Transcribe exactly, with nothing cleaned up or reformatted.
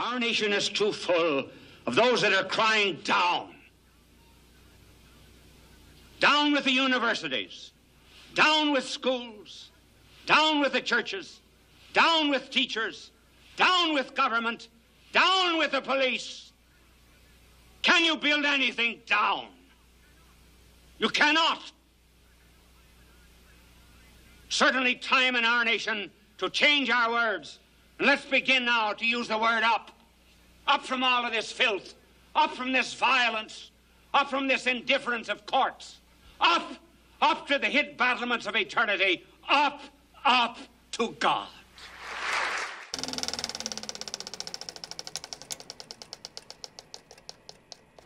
Our nation is too full of those that are crying down. Down with the universities, down with schools, down with the churches, down with teachers, down with government, down with the police. Can you build anything down? You cannot. Certainly time in our nation to change our words. And let's begin now to use the word up. Up from all of this filth. Up from this violence. Up from this indifference of courts. Up, up to the hid battlements of eternity. Up, up to God.